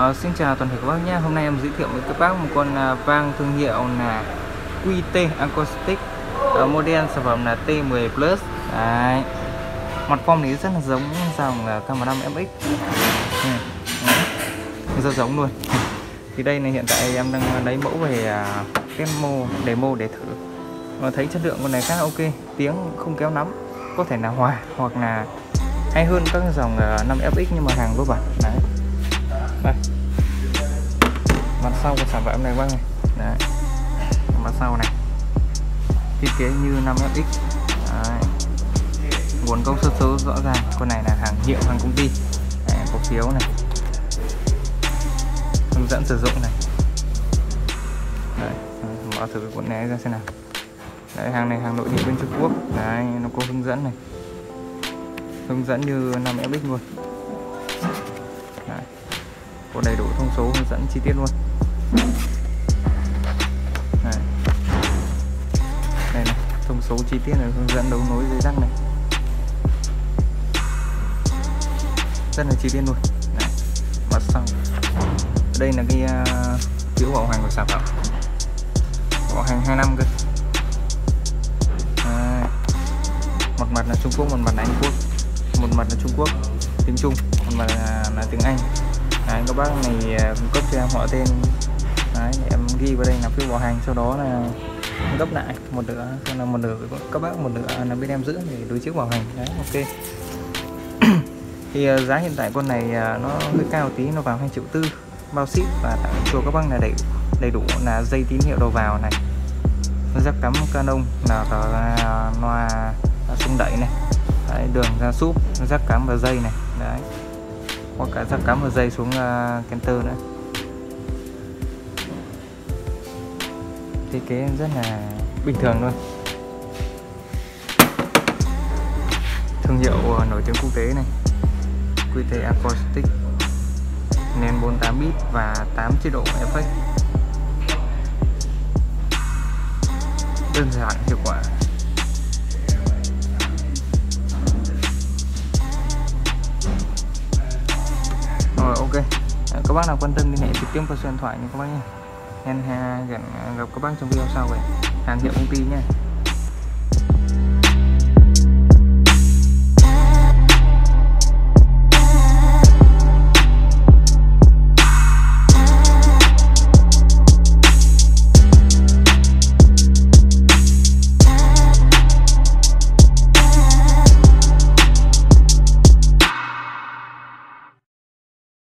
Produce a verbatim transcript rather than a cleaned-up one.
Uh, xin chào toàn thể các bác nhé. Hôm nay em giới thiệu với các bác một con uh, vang thương hiệu là quy tê Acoustic, uh, model sản phẩm là T mười Plus. Đấy. Mặt form này rất là giống dòng uh, K mười lăm em ích, ừ. rất giống luôn. Thì đây này, hiện tại em đang lấy mẫu về uh, demo demo để thử, và thấy chất lượng con này khá là ok, tiếng không kéo lắm, có thể là hòa hoặc là hay hơn các dòng uh, năm ép ích nhưng mà hàng vô bản. Đấy. Đây, mặt sau của sản phẩm này bác này. Đấy, mặt sau này thiết kế như năm ép ích. Đấy. Nguồn gốc xuất xứ rõ ràng, con này là hàng hiệu, hàng công ty. Đấy, có phiếu này, hướng dẫn sử dụng này. Đấy, mở thử con né ra xem nào. Đấy, hàng này hàng nội địa bên Trung Quốc. Đấy, nó có hướng dẫn này, hướng dẫn như năm ép ích luôn. Đấy, có đầy đủ thông số hướng dẫn chi tiết luôn. Đây, đây này, thông số chi tiết này, hướng dẫn đấu nối dây rắc này, rất là chi tiết luôn. Đấy, mặt sau đây là cái uh, phiếu bảo hành của sản phẩm, bảo hành hai năm cơ. Đấy, một mặt là Trung Quốc, một mặt là Anh Quốc, một mặt là Trung Quốc tiếng Trung, một mặt là, là tiếng Anh. Đấy, các bác này cung cấp cho em họ tên. Đấy, em ghi vào đây là phiếu bảo hành, sau đó là gấp lại một nửa, sau là một nửa các bác, một nửa là bên em giữ để đối chiếu bảo hành. Đấy, ok. Thì giá hiện tại con này nó hơi cao tí, nó vào hai triệu tư bao ship, và tặng cho các bác là đầy đầy đủ là dây tín hiệu đầu vào này, jack cắm Canon, là loa xung đẩy này. Đấy, đường ra súp, jack cắm và dây này. Đấy, có cả jack cắm và dây xuống uh, Kenter nữa. Thiết kế rất là bình thường luôn. Thương hiệu uh, nổi tiếng quốc tế này, quy tê Acoustic, nền bốn mươi tám bit và tám chế độ effect, đơn giản hiệu quả. Rồi, ok. Các bác nào quan tâm liên hệ trực tiếp qua số điện thoại nha các bác nhé. Hẹn gặp các bác trong video sau về hàng hiệu công ty nhé.